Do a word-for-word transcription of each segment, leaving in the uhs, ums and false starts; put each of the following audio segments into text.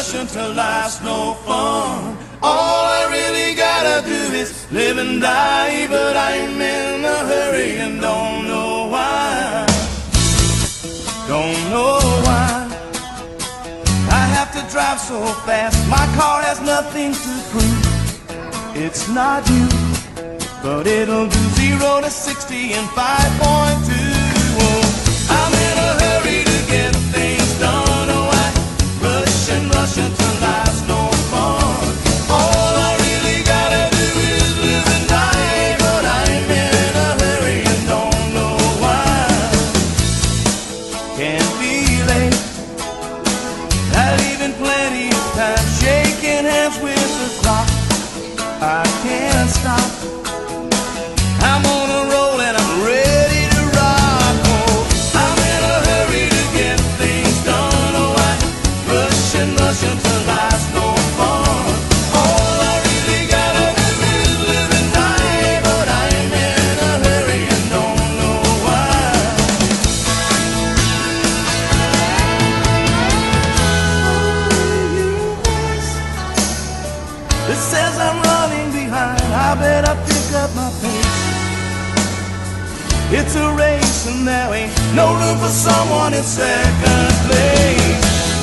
rushing till life's no fun. All I really gotta do is live and die, but I'm in a hurry and don't know why. Don't know why I have to drive so fast. My car has nothing to prove. It's not you, but it'll do zero to sixty in five point two. Oh, I'm in a hurry to get things done. Oh, I rush and rush until life's no fun. All I really gotta do is live and die, but I'm in a hurry and don't know why. Can't be late, not even plenty of time. Shaking hands with the clock, I can't stop. I'm on a roll and I'm ready to rock. Oh, I'm in a hurry to get things done. Oh, I rush and rush until life's no fun. All I really gotta do is live and die, but I'm in a hurry and don't know why. It says I'm running behind, I better pick up my pace. It's a race and there ain't no room for someone in second place.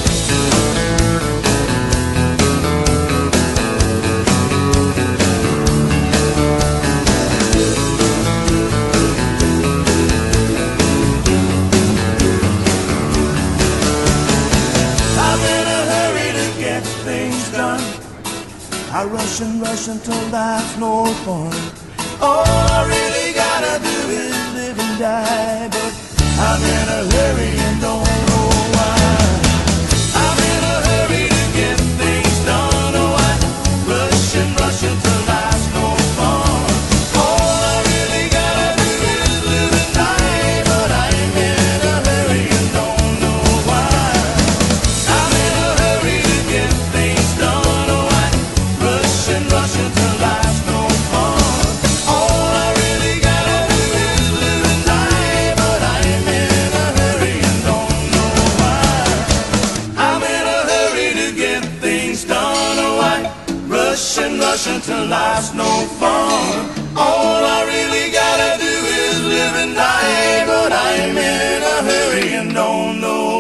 I'm in a hurry to get things done. I rush and rush until life's no fun. All I really gotta do is live and die, but I'm in a hurry and don't know why. I'm in a hurry to get things done. Oh, I rush and rush until life's no fun. All I really gotta do is live and die, but I'm in a hurry and don't know why. I'm in a hurry to get things done. Oh, I rush and rush until life's no fun. Until life's no fun. All I really gotta do is live and die, but I'm in a hurry and don't know